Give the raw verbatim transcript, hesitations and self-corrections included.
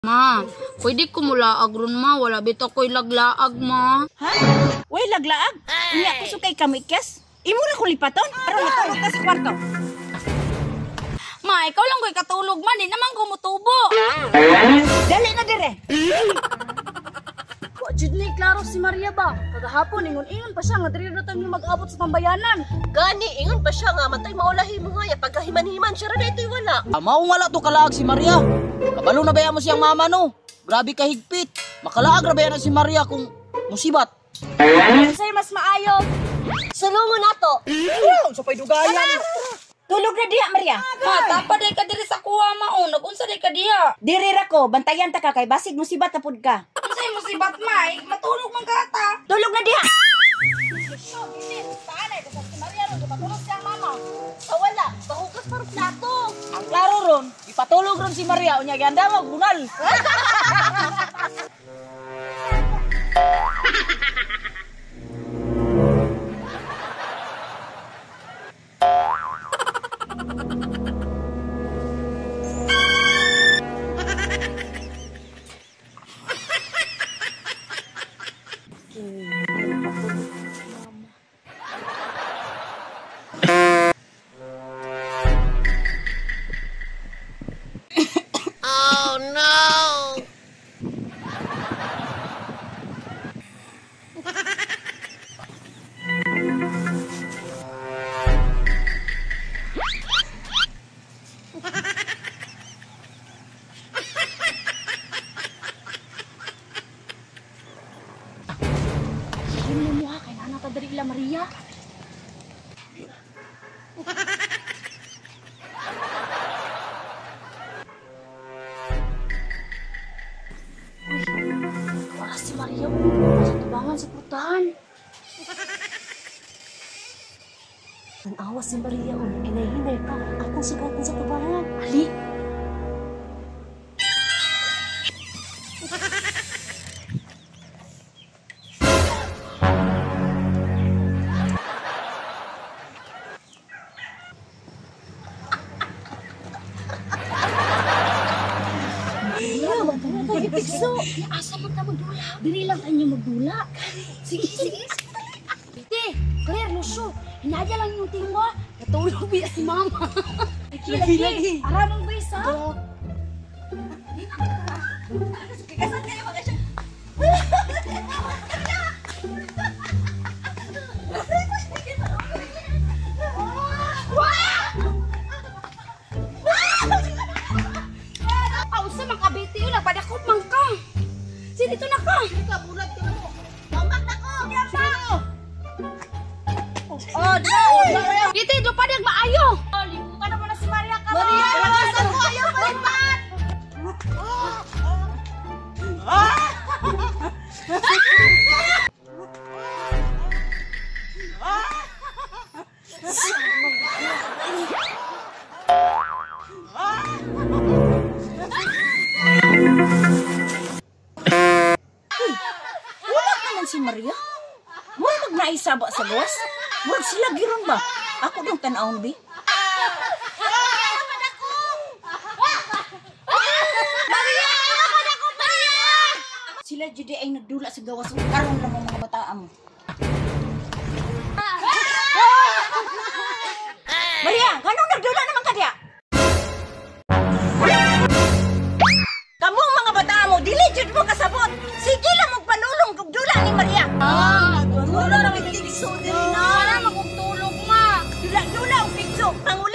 Ma, pwede ko mula agron ma, wala bito ko'y laglaag ma. Ha? Way laglaag? Unya ko sukay kamikyas? Imo na ko lipaton? Aron matulog ka sa kwarto. Ma, ikaw lang ko'y katulog man, di naman kumutubo. Dali na dire. Wa jud ni klaro si Maria ba? Kagahapon ingon-ingon pa siya nga diri ra tayo mag-abot sa tambayanan. Gani, ingon pa siya nga, matay maulahi mo nga, pagkahiman-himan siya rin ito'y wala. Ah, maong wala to kalaag si Maria. Kabalo na ba mo siyang mama no? Grabe ka higpit. Makalaag na ba yan si Maria kung musibat? Say mas maayo. Sulungo na to. Sa pa'y dugayan. Tulog na diha, Maria. Ma, tapa day ka diri sa kuha ma, o, nagunsa day ka diha. Diri ra ko, bantayan ta ka kay basig musibat na pud ka. Unsay musibat ma, eh, matulog man ka ta. Tulog na diha. Sa wala, bahugas parang plato. Ang klaro ron, ipatulog ron si Maria. Unya ganda mo, bunal. Oh no! Hindi mo ha kay nana ta diri ila Maria. Wala si Maria mo sa tubangan sa putahan. Ang awas si Maria, oh, hinay-hinay pa. Akong sugatan sa tubahan. Ali. Ipikso. Asa man ta magdula? Diri lang tayo magdula. Sige, sige. Tite, Claire, Lucio, hinadya lang yung tingwa. Natulog biya si Mama. Lagi, lagi. Aramang bisa. Kikasan kayo mga siya. Pausa makabiti yun, napadakot man ka. Sige, dito na ka. Kabulat ka mo. Mambak na ko. Sino? Oh, dito. Tite, do pa niyag maayo. Oh, limutan naman na si Maria ka. Maria, nagasan ko ayaw malipat. Wala naman si Maria. Mura magnaisaba sa gawas. Murag sila giron ba? Ako dong tanawon bi. Sila judi ay nagdula sa gawas karon lang ang mga bataan mo. Maria, kanong nagdula naman ka diya? Kamu mga bataan mo, dili jud mo kasabot. Sige lang magpanulong kung dula ni Maria. Ah, Wala nang itigso din na. para magugtulog ma. Dula-dula ang pigso. Pangulo